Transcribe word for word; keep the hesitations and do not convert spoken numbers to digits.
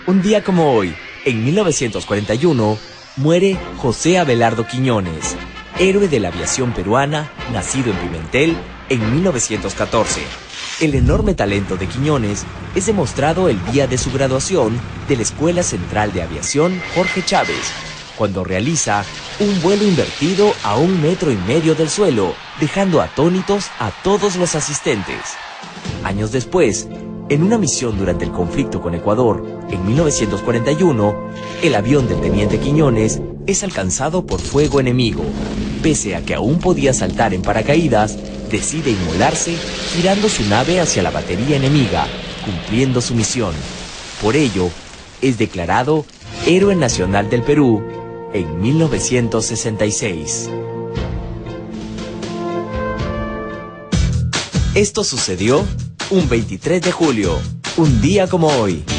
Un día como hoy, en mil novecientos cuarenta y uno, muere José Abelardo Quiñones, héroe de la aviación peruana, nacido en Pimentel en mil novecientos catorce. El enorme talento de Quiñones es demostrado el día de su graduación de la Escuela Central de Aviación Jorge Chávez, cuando realiza un vuelo invertido a un metro y medio del suelo, dejando atónitos a todos los asistentes. Años después, en una misión durante el conflicto con Ecuador, en mil novecientos cuarenta y uno, el avión del teniente Quiñones es alcanzado por fuego enemigo. Pese a que aún podía saltar en paracaídas, decide inmolarse girando su nave hacia la batería enemiga, cumpliendo su misión. Por ello, es declarado Héroe Nacional del Perú en mil novecientos sesenta y seis. Esto sucedió un veintitrés de julio, un día como hoy.